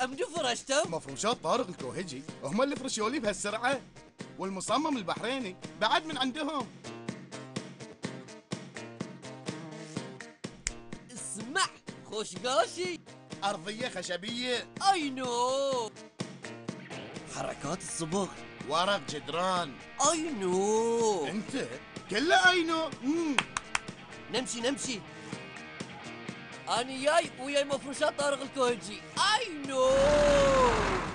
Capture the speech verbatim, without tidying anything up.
منو فرشتم؟ مفروشات طارق الكوهجي، هم اللي فرشوا لي بهالسرعه، والمصمم البحريني بعد من عندهم. اسمع خوش قاشي، ارضيه خشبيه، اي نو، حركات الصبغ، ورق جدران، اي نو، انت كله اينو. مم. نمشي نمشي، أنا جاي وياي مفروشات طارق الكوهجي، اي نو.